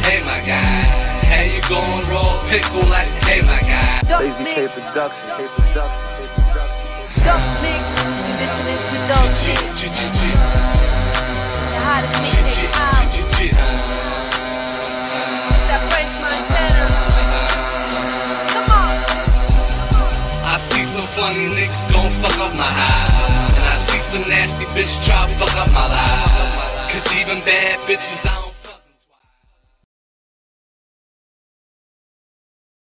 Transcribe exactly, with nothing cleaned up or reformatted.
hey my guy. How you going raw pickle like, hey my guy. Lazy K Production, K Production, K Production. Dope mix, you listening to Dope Mix. The hottest mix in town. It's that French Montana. Come on. I see some funny niggas gon' fuck up my high, and I see some nasty bitch try to fuck up my life. Cause even bad bitches I don't